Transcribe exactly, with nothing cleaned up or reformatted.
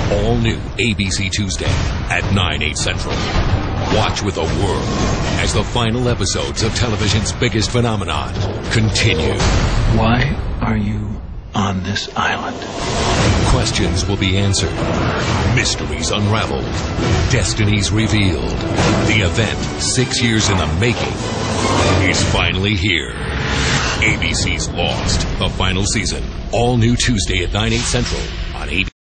All new A B C Tuesday at nine, eight Central. Watch with a whirl as the final episodes of television's biggest phenomenon continue. Why are you on this island? Questions will be answered. Mysteries unraveled. Destinies revealed. The event, six years in the making, is finally here. A B C's Lost, the final season. All new Tuesday at nine, eight Central on A B C.